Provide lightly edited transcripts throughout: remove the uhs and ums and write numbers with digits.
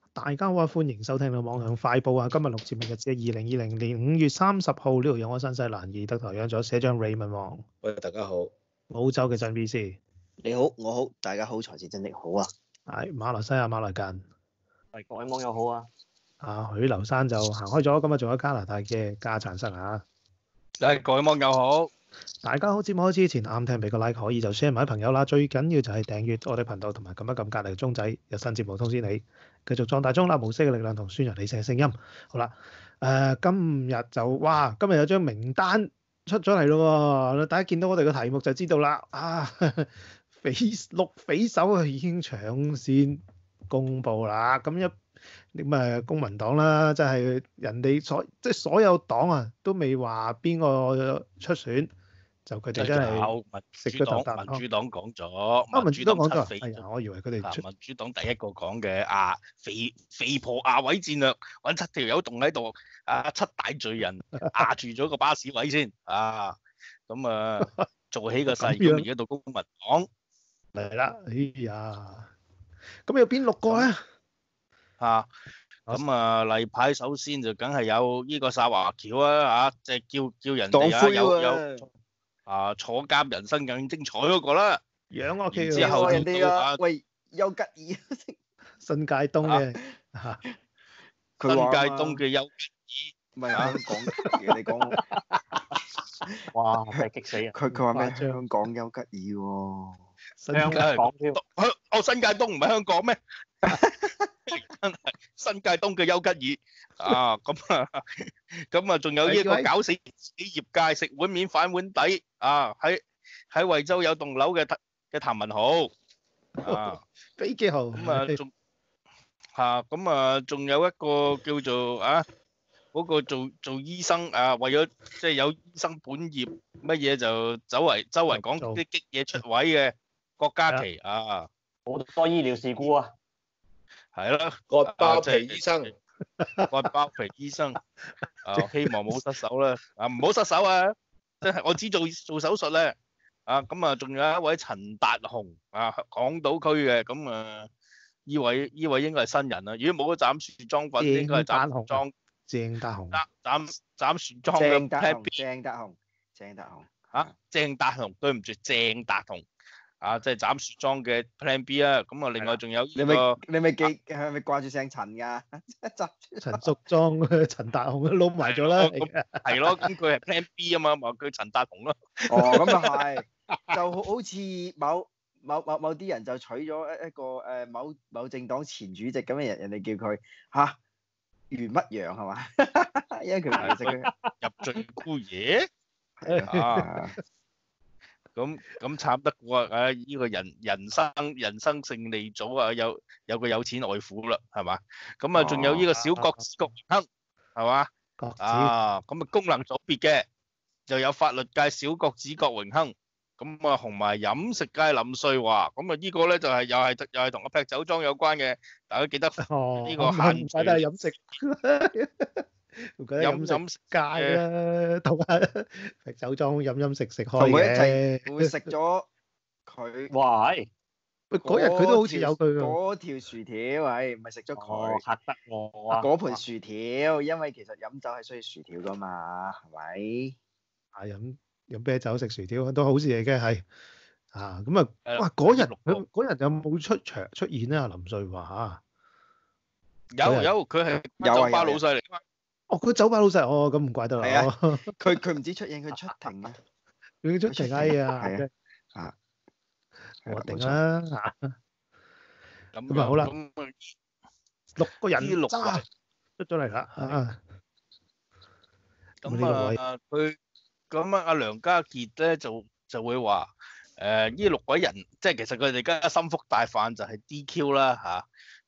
大家好啊，歡迎收聽到網上快報啊！今日錄節目日子係2020年5月30號，呢度有我新西蘭義德台，有咗社長 Raymond 王， 喂，大家好， 澳洲嘅陣 BC， 你好，我好，大家好，財智真的好啊！ 係馬來西亞馬來間， 係各位網友好啊！ 許留山就行開咗，今日仲有加拿大嘅家產生啊！ 各位網友好， 大家好，節目開始之前啱聽俾個 like 可以就 share 埋啲朋友啦，最緊要就係訂閱我哋頻道同埋撳一撳隔離鐘仔，有新節目通知你。繼續壯大中立無聲嘅力量同宣揚理性嘅聲音。好啦，今日有張名單出咗嚟咯喎，大家見到我哋嘅題目就知道啦。6匪首已經搶先公佈啦。咁公民黨啦，即係人哋所有黨啊，都未話邊個出選，就佢哋真係食咗啖啖湯。 民主黨講咗， 民主黨講咗， 係我以為佢哋民主黨第一個講嘅肥婆亞位戰略，揾7條友棟喺度，7大罪人壓住咗個巴士位先做起個勢，咁而家到公民黨嚟啦，哎呀，咁有邊6個咧？ 例牌首先就梗係有呢個沙華橋啊，即係叫人哋有坐監人生更精彩嗰個啦。 養我橋之後人哋啊，喂丘吉爾新界東嘅新界東嘅丘吉爾， 唔係香港嘅，你講哇，真係激死人！ 佢話咩？香港丘吉爾喎， 香港添。 新界東唔係香港咩？新界東嘅丘吉爾咁仲有呢個搞死業界食碗面反碗底喺惠州有棟樓嘅譚文豪飛機號仲有一個叫做嗰個做醫生為咗即係有醫生本業乜嘢就周圍講啲激嘢出位嘅郭家麒好多醫療事故啊！ 係啦， 割包皮醫生， 割包皮醫生，希望冇失手啦，唔好失手啊！即係我知做手術咧，仲有一位陳達雄港島區嘅，呢位應該係新人啦，如果冇咗斬樹裝粉，應該係斬樹裝鄭達雄， 斬樹裝嘅鄭達雄，對唔住鄭達雄。即係斬樹裝嘅 Plan B 啊！另外仲有呢個， 你咪係咪掛住姓陳㗎？ 陳淑莊、陳達雄都撈埋咗啦。 係咯，咁佢係 Plan B 啊嘛，話佢陳達雄咯。 咁啊係，就好似某啲人就取咗一個某政黨前主席咁嘅人哋叫佢袁乜陽係嘛？因為佢唔識佢入罪姑爺。咁慘得過呢個人生勝利組有個有錢外父啦，係嘛？仲有呢個小國子郭榮鏗，係嘛？功能組別嘅就有法律界小國子郭榮鏗，同埋飲食界林瑞華，呢個咧就係又係同劈酒莊有關嘅，大家記得呢個限聚都係飲食。飲食界啦，同埋劈酒莊飲食開嘅， 同佢一齊會食咗佢。 哇！ 喂，嗰日佢都好似有佢嗰條薯條，唔係食咗佢。 嚇得我啊！ 嗰盤薯條，因為其實飲酒係需要薯條噶嘛，係咪？ 飲啤酒食薯條都好事嚟嘅，係哇！嗰日有冇出現咧？林瑞華有，佢係酒吧老細嚟。 佢酒吧老細，咁唔怪得啦。 係啊，佢唔止出現，佢出庭啊。 佢出庭係我定啦咁好啦，6個人揸出咗嚟啦佢阿梁家傑咧就會話呢6位人，即係其實佢哋而家心腹大患就係 DQ 啦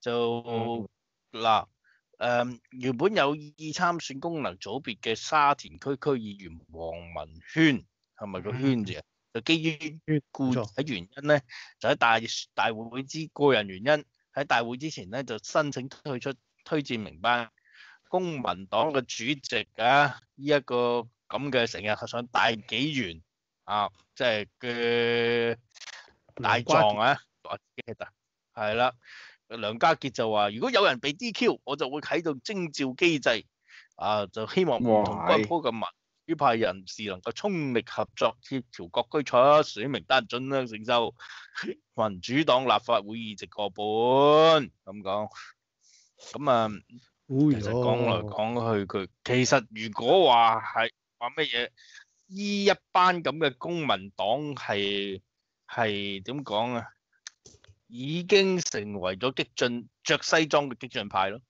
原本有意參選功能組別嘅沙田區區議員黃文軒，係咪個圈字啊？就基於固體原因咧，就喺大會個人原因喺大會之前咧就申請退出推薦名單。公民黨嘅主席呢一個咁嘅成日上大紀元即係嘅大狀我自己記得係啦。 梁家傑就話：如果有人被 DQ，我就會啟動徵召機制，就希望唔同光譜嘅民主派人士能夠衝力合作，協調各區出選名單，盡量承受民主黨立法會議席過半咁講。咁啊，其實講來講去，佢其實如果話乜嘢，依一班咁嘅公民黨係點講啊？已經成為咗激進着西裝嘅激進派咯。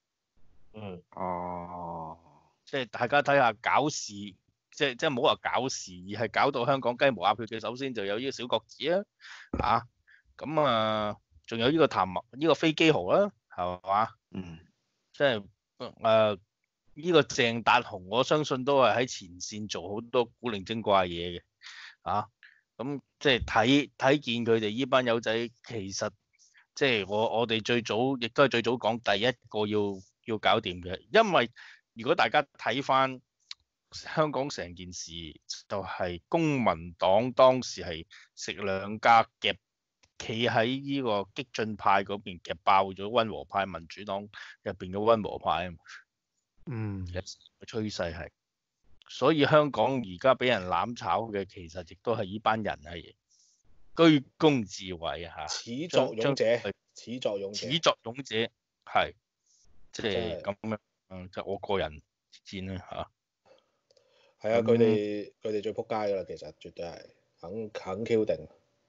即係大家睇下搞事，即係唔好話搞事，而係搞到香港雞毛鴨血嘅。首先就有呢個小國子啊，咁仲有呢個呢個飛機豪啦，係嘛？即係呢個鄭達鴻，我相信都係喺前線做好多古靈精怪嘢嘅，咁即係睇見佢哋呢班友仔，其實即係我哋亦都係最早講第一個要搞掂嘅，因為如果大家睇翻香港成件事，就係公民黨當時係食兩家夾，企喺呢個激進派嗰邊夾爆咗溫和派，民主黨入邊嘅溫和派趨勢係，所以香港而家俾人攬炒嘅，其實亦都係呢班人係居功自偉始作俑者係，即係咁樣，就我個人見啦係啊，佢哋最撲街噶啦，其實絕對係肯 Q 定。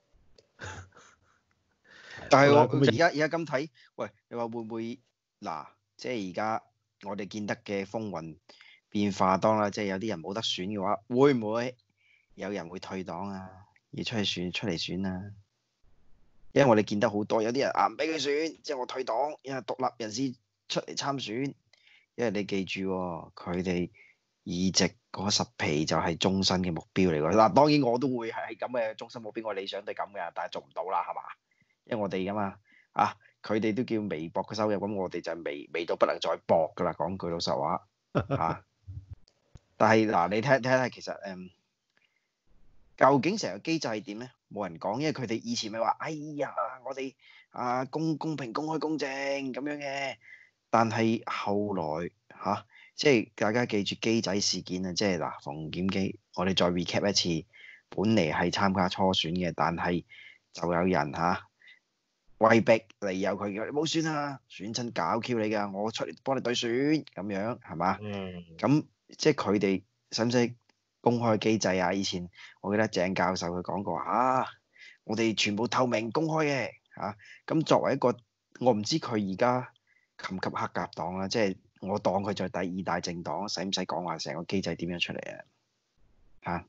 但係我而家咁睇，喂，你話會唔會嗱？即係而家我哋見得嘅風雲變化當啦，即係有啲人冇得選嘅話，會唔會有人會退黨啊？要出嚟選啊？因為我哋見得好多，有啲人唔俾佢選，即係我退黨，因為獨立人士出嚟參選。因為你記住佢哋議席嗰10皮就係終身嘅目標嚟㗎。嗱，當然我都會係咁嘅終身目標，我理想都係咁嘅，但係做唔到啦，係嘛？因為我哋㗎嘛，佢哋都叫微薄嘅收入，咁我哋就微到不能再薄㗎啦。講句老實話但係嗱，你睇下其實究竟成個機制係點咧？冇人講，因為佢哋以前咪話，哎呀，我哋公平、公開、公正咁樣嘅。但係後來即係大家記住機仔事件啊，即係嗱，馮檢基，我哋再 recap 一次，本嚟係參加初選嘅，但係就有人威逼利誘佢，你冇選啊，選親搞 Q 你㗎，我出嚟幫你對選咁樣係嘛？咁即係佢哋使唔使公開機制啊？以前我記得鄭教授佢講過我哋全部透明公開嘅咁作為一個，我唔知佢而家及唔及黑鴿黨啦，即係我當佢就係第2大政黨，使唔使講話成個機制點樣出嚟啊？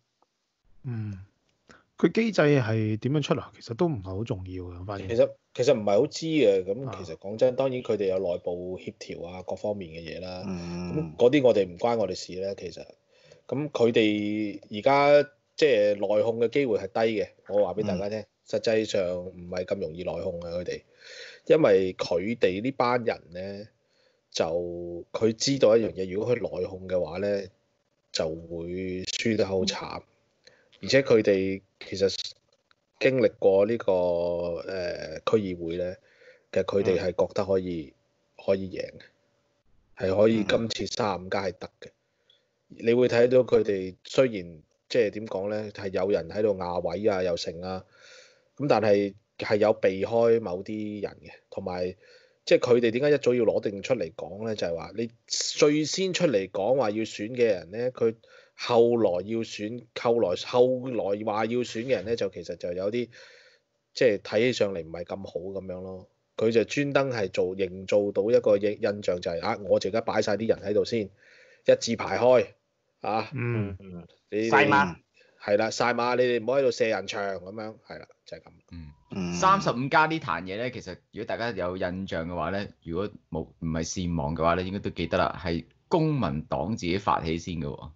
佢機制係點樣出嚟？其實都唔係好重要嘅，我發現。 其實唔係好知嘅，咁其實講真，當然佢哋有內部協調各方面嘅嘢啦。咁嗰啲我哋唔關我哋事咧，其實。咁佢哋而家即係內控嘅機會係低嘅，我話俾大家聽。實際上唔係咁容易內控嘅佢哋，因為佢哋呢班人咧，就佢知道一樣嘢，如果佢內控嘅話咧，就會輸得好慘。而且佢哋其實經歷過呢個區議會咧，其實佢哋係覺得可以贏嘅，係可以今次35+係得嘅。你會睇到佢哋雖然即係點講咧，係有人喺度壓位又成咁，但係有避開某啲人嘅，同埋即係佢哋點解一早要攞定出嚟講咧？就係話你最先出嚟講話要選嘅人咧，佢後來要選，後來話要選嘅人咧，就其實就有啲即係睇起上嚟唔係咁好咁樣咯。佢就專登係營造到一個印象，就係我而家擺晒啲人喺度先，一字排開你晒馬係啦，晒馬，你哋唔好喺度射人牆咁樣，係啦，就係咁。 35+呢壇嘢咧，其實如果大家有印象嘅話咧，如果唔係善忘嘅話咧，應該都記得啦，係公民黨自己發起先嘅喎。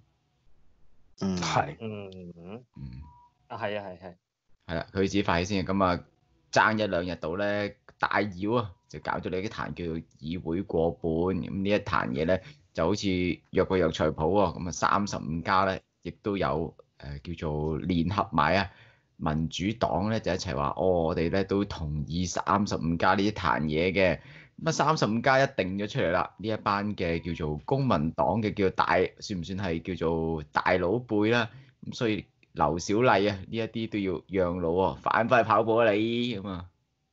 係啦，佢自己發起先嘅，咁爭1-2日到咧，大擾就搞咗你啲壇叫做議會過半，咁呢一壇嘢咧就好似藥個藥材鋪喎，咁35+咧亦都有叫做聯合埋民主黨咧就一齊話，我哋咧都同意35+呢一壇嘢嘅。咁啊35+一定咗出嚟啦，呢一班嘅叫做公民黨嘅叫大，算唔算係叫做大佬輩啦？咁所以劉小麗啊呢一啲都要讓路喎，反返去跑步啊你咁啊。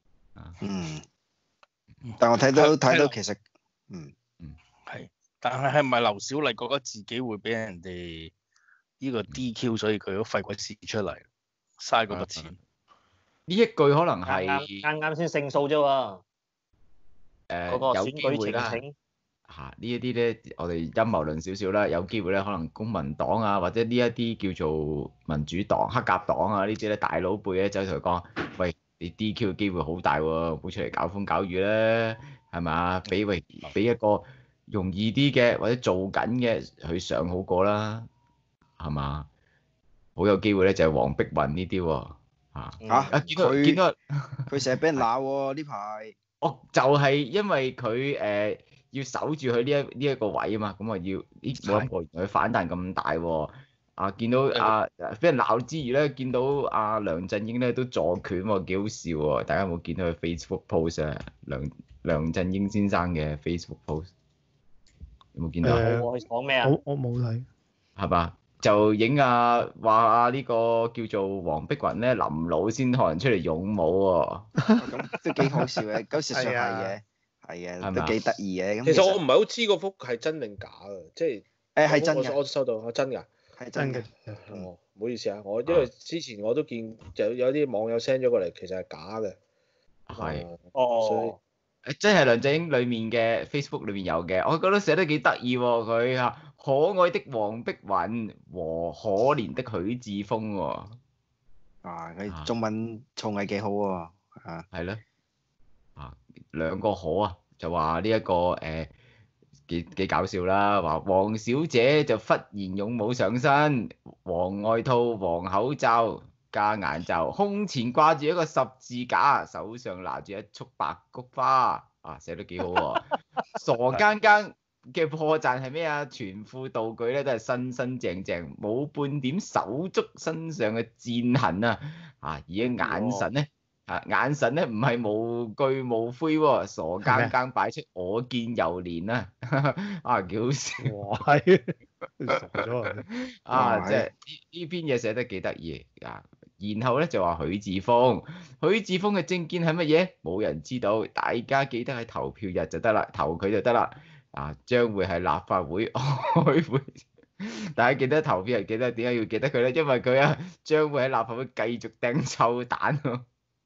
但我睇到其實， 係，但係咪劉小麗覺得自己會俾人哋呢個 DQ，所以佢都費鬼事出嚟，嘥嗰筆錢。 呢一句可能係啱先勝訴啫喎。嗰個選舉呈請呢一啲咧，我哋陰謀論少少啦，有機會咧，可能公民黨啊，或者呢一啲叫做民主黨、黑甲黨啊呢啲咧，大佬輩咧走同佢講，喂，你 DQ 嘅機會好大喎，唔好出嚟搞風搞雨啦，係咪？俾一個容易啲嘅或者做緊嘅去上好過啦，係嘛？好有機會咧，就係黃碧雲呢啲喎，見到佢成日俾人鬧喎呢排。 就係因為佢要守住佢呢一個位啊嘛，咁啊要冇諗過原來佢反彈咁大喎。見到俾人鬧之餘咧，見到梁振英咧都助拳喎，幾好笑喎！大家有冇見到佢 Facebook post 啊？梁振英先生嘅 Facebook post 有冇見到？ 我講咩啊？ 我冇睇。 係嘛？就影話呢個叫做黃碧雲咧，臨老先可能出嚟勇武喎。 咁都幾好笑嘅，咁事實上係嘅，都幾得意嘅。 其實我唔係好知嗰幅係真定假嘅，即係係真嘅。 我收到真㗎， 係真嘅。 唔好意思啊，因為之前我都見有啲網友 send 咗過嚟，其實係假嘅。 係。 所以即係梁振英裡面嘅 Facebook 裏面有嘅，我覺得寫得幾得意喎。佢可愛的黃碧雲和可憐的許智峰喎。 佢中文造詣幾好喎。 係咯。兩個可就話呢一個幾搞笑啦。話黃小姐就忽然勇武上身，黃外套、黃口罩加眼罩，胸前掛住一個十字架，手上拿住一束白菊花。寫得幾好喎。傻更更嘅破綻係咩啊？全副道具咧都係新新淨淨，冇半點手足身上嘅戰痕啊！而嘅眼神咧，唔係無懼無悔喎，傻更更擺出我見猶憐啊！幾好笑喎，係傻咗即係呢篇嘢寫得幾得意啊！然後咧就話許智峰嘅政見係乜嘢？冇人知道，大家記得喺投票日就得啦，投佢就得啦。將會係立法會開會，大家記得投票日，記得點解要記得佢咧？因為佢將會喺立法會繼續掟臭蛋喎。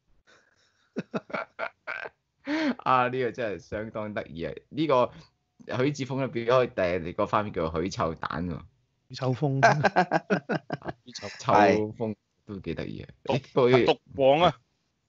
呢個真係相當得意啊！呢個許智峰咧變咗第日個花名叫許臭蛋喎。 許臭風。 臭風。都幾得意啊！ 毒王啊！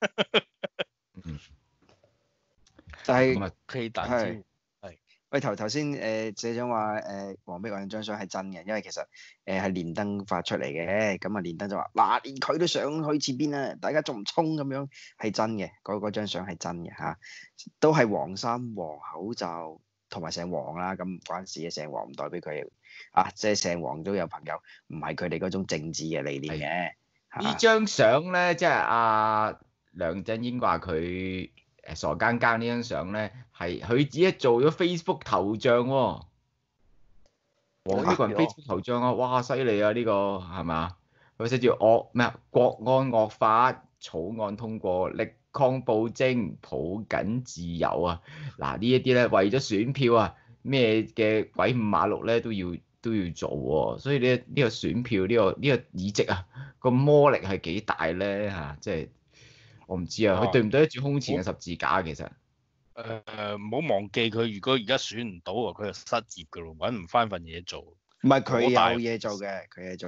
就係係。 喂，頭先社長話黃碧雲張相係真嘅，因為其實係連登發出嚟嘅，咁連登就話嗱，連佢都想去前邊啊，大家仲唔衝咁樣？係真嘅，嗰張相係真嘅嚇，都係黃衫、黃口罩同埋姓黃啦，咁唔關事嘅，姓黃唔代表佢即係姓黃都有朋友唔係佢哋嗰種政治嘅理念嘅。 呢張相咧，即係梁振英話佢傻更更呢張相咧，係佢自己做咗 Facebook 頭像喎。黃碧雲 Facebook 頭像哇犀利啊！呢個係嘛？佢寫住國安惡法草案通過，力抗暴政，抱緊自由啊！嗱呢一啲咧為咗選票咩嘅鬼五馬六咧都要做喎，所以呢個選票呢個議席個魔力係幾大咧即係我唔知佢對唔對得住胸前嘅十字架其實。 唔好忘記佢，如果而家選唔到佢就失業噶咯，揾唔翻份嘢做。 唔係佢有嘢做嘅，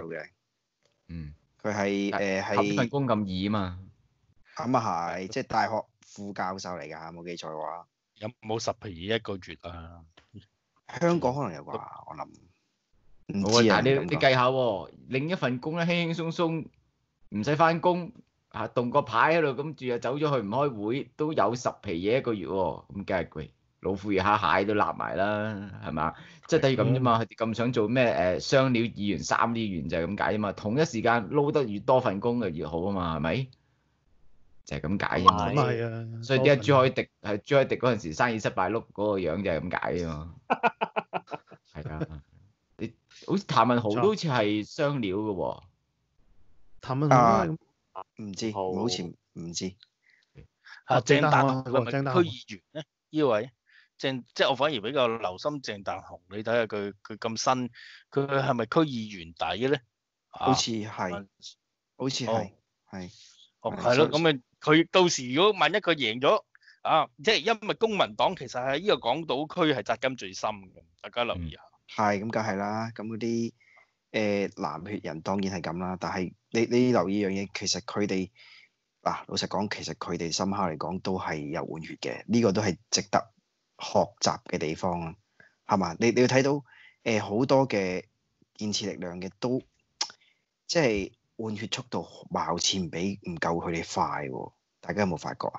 佢係份工咁易啊嘛。 咁係，即係大學副教授嚟㗎，冇記錯嘅話。 有冇10皮嘢一個月啊？ 香港可能有啩，我諗。 但係你計下另一份工咧，輕輕鬆鬆唔使翻工動個牌喺度，咁住又走咗去唔開會，都有10皮嘢一個月喎，咁梗係貴。 老虎魚蝦蟹都立埋啦，係嘛？即係等於咁啫嘛，佢哋咁想做咩雙料議員、三料議員就係咁解啫嘛。同一時間撈得越多份工就越好啊嘛，係咪？就係咁解啫嘛。 咁係啊。 所以點解朱凱廸嗰陣時生意失敗碌嗰個樣就係咁解啊嘛。係啊，你好似譚文豪都好似係雙料嘅喎。 譚文豪都係咁。 唔知，好似唔知。 鄭達鴻係咪鄭達鴻區議員咧？呢位即係我反而比較留心鄭達鴻，你睇下佢咁新，佢係咪區議員底咧？ 好似係，好似係，係。 係咯，咁佢到時如果萬一佢贏咗啊，即係因為公民黨其實喺呢個港島區係紮根最深嘅，大家留意下。 係，咁梗係啦，咁嗰啲藍血人當然係咁啦，但係你留意樣嘢，其實佢哋嗱老實講，其實佢哋深刻嚟講都係有換血嘅，呢個都係值得學習嘅地方啊，係嘛？你要睇到好多嘅建設力量嘅都即係換血速度貌似唔夠佢哋快喎，大家有冇發覺啊？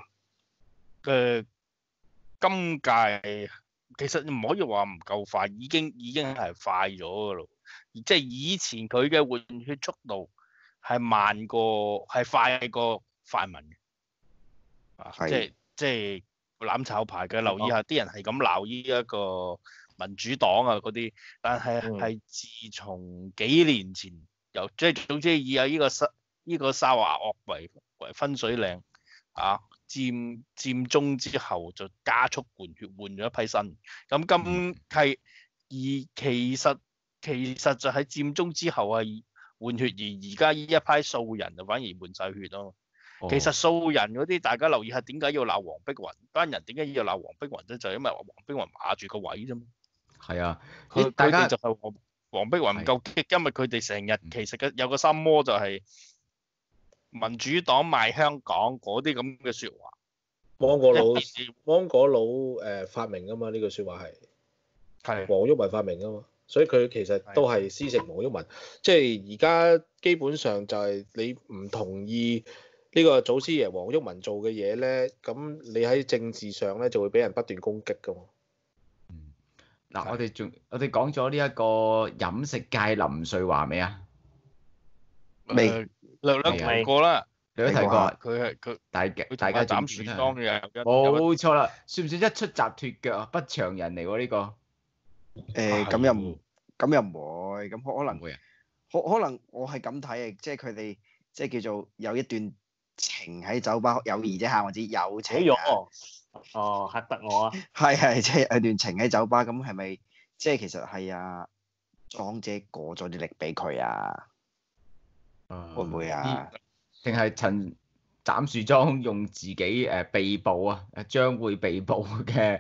今屆其實唔可以話唔夠快，已經係快咗㗎咯。即係以前佢嘅換血速度係快過泛民嘅。即係攬炒派嘅，留意下啲人係咁鬧呢一個民主黨啊嗰啲，但係自從幾年前即係總之以呢個沙華惡為分水嶺啊，佔中之後就加速換血，換咗一批新。咁今係而其實就喺佔中之後係換血，而家呢一批素人就反而換晒血咯。其實素人嗰啲，大家留意下點解要鬧黃碧雲？班人點解要鬧黃碧雲咧？就係因為黃碧雲霸住個位啫嘛。 係啊， 佢哋就係黃碧雲唔夠激，因為佢哋成日其實有個心魔就係民主黨賣香港嗰啲咁嘅説話。 芒果佬發明㗎嘛？呢句説話係黃毓民發明㗎嘛？所以佢其實都係師承黃毓民。即係而家基本上就係你唔同意呢個祖師爺黃毓民做嘅嘢咧，咁你喺政治上咧就會俾人不斷攻擊㗎嘛。 嗱，我哋講咗呢一個飲食界林瑞華未啊？ 未， 略提過啦。 你都提過， 佢大家斬樹當嘅， 冇錯啦。算唔算一出閘脫腳啊？不祥人嚟喎呢個。 咁又唔會，咁可能會啊。可能我係咁睇嘅，即係佢哋即係叫做有一段情喺酒吧，友誼啫嚇，或者友情。 哦，嚇得我啊！ 係，即係有段情喺酒吧，咁係咪即係其實係啊莊姐過咗啲力俾佢啊？會唔會啊？ 定係陳斬樹莊用自己被捕啊，將會被捕嘅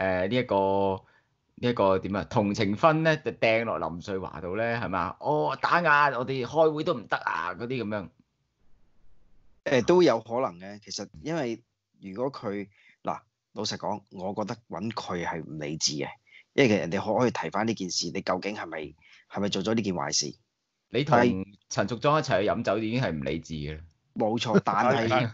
呢一個點啊？同情分咧就掟落林瑞華度咧，係嘛？打壓我哋開會都唔得啊！嗰啲咁樣都有可能嘅。其實因為如果佢嗱老實講，我覺得揾佢係唔理智嘅，因為其實人哋可以提翻呢件事，你究竟係咪做咗呢件壞事？ 你同陳淑莊一齊去飲酒已經係唔理智嘅啦。 冇錯，但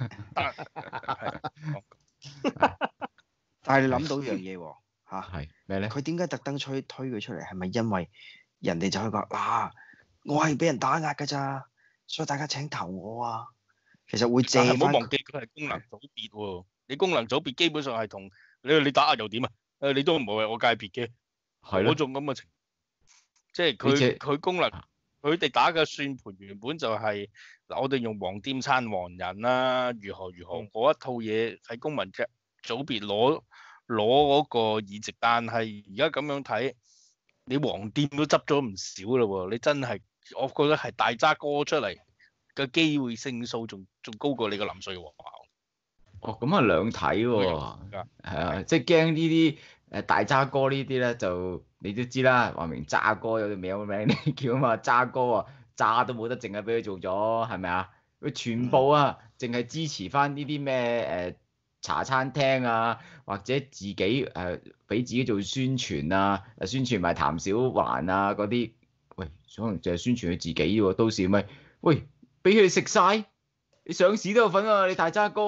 係你諗到一樣嘢喎嚇， 係咩咧？ 佢點解特登推佢出嚟？係咪因為人哋就去話我係俾人打壓㗎咋，所以大家請投我啊？其實會借翻。 唔好忘記佢係功能組別喎，你功能組別基本上係同你打壓又點啊？你都唔係我界別嘅，係嗰種咁嘅情，即係佢功能。佢哋打嘅算盤原本就係嗱，我哋用黃店撐黃人啦，如何嗰一套嘢喺公民嘅組別攞嗰個議席，但係而家咁樣睇，你黃店都執咗唔少啦喎，你真係我覺得係大渣哥出嚟嘅機會勝數仲高過你個林瑞華。 咁啊兩睇喎，係啊，即係驚呢啲大渣哥呢啲咧就。你都知啦，話明渣哥有個名你叫啊嘛，渣哥啊，渣都冇得淨係俾佢做咗，係咪啊？佢全部啊，淨係支持翻呢啲咩茶餐廳啊，或者自己俾自己做宣傳啊，宣傳埋譚小環啊嗰啲，喂，可能淨係宣傳佢自己喎，到時咪喂俾佢食晒，你上市都有份啊，你大渣哥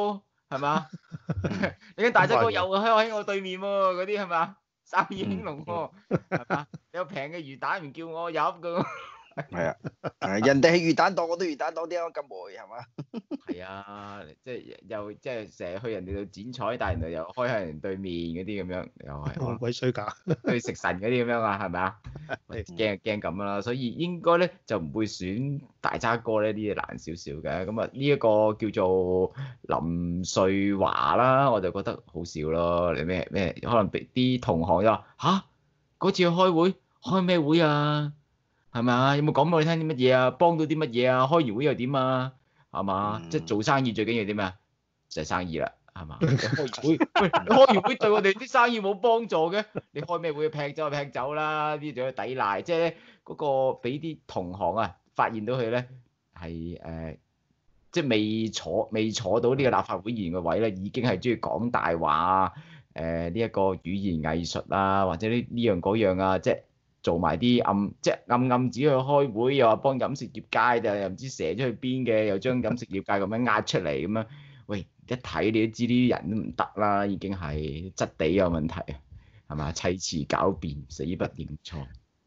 係嘛？你間大隻哥又喺我對面喎，嗰啲係嘛？生意興隆喎，係嘛？有平嘅魚蛋唔叫我入㗎。 係啊，人哋係魚蛋檔，我都魚蛋檔啲啊，金梅係嘛？ 係啊，即係又即係成日去人哋度剪彩，但係人哋又開喺人對面嗰啲咁樣，又係好鬼衰㗎。 去食神嗰啲咁樣啊，係咪啊？驚咁啦，所以應該咧就唔會選大渣哥呢啲嘢難少少嘅。咁啊呢一個叫做林瑞華啦，我就覺得好笑咯。你咩可能俾啲同行就話吓，嗰次去開咩會啊？係咪啊？有冇講俾我哋聽啲乜嘢啊？幫到啲乜嘢啊？開完會又點啊？係嘛？即係做生意最緊要啲咩啊？就係生意啦，係嘛？開完會，喂，開完會對我哋啲生意冇幫助嘅，你開咩會劈走啦？呢啲仲要抵賴，即係咧嗰個俾啲同行啊發現到佢咧係即係未坐到呢個立法會議員嘅位咧，已經係中意講大話啊！呢一個語言藝術啊，或者呢樣嗰樣啊，即係。做埋啲暗指去開會，又話幫飲食業界，又唔知射咗去邊嘅，又將飲食業界咁樣壓出嚟咁樣。喂，一睇你都知呢啲人都唔得啦，已經係質地有問題啊，係嘛？砌詞狡辯，死不認錯。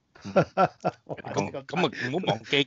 咁啊，唔好忘記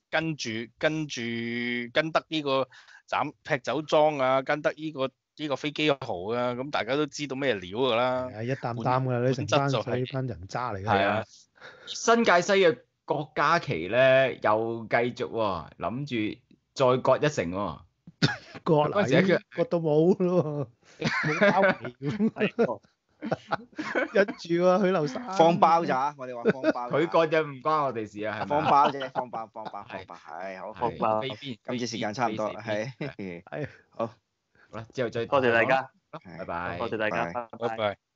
跟得呢個劈酒莊啊，跟得呢個飛機號啊，咁大家都知道咩料㗎啦。 係一擔㗎，你成班水班人渣嚟㗎。 係啊。 新界西嘅郭家麒咧又繼續喎，諗住再割一城喎。 割到冇咯喎，冇包皮咁。忍住喎，許留山。 放包咋？我哋話放包。 佢割就唔關我哋事啊，係咪？ 放包啫，放包，係好。 放包。 今次時間差唔多啦，係。 係。 好。 好啦，之後再多謝大家， 拜拜。 多謝大家，拜拜。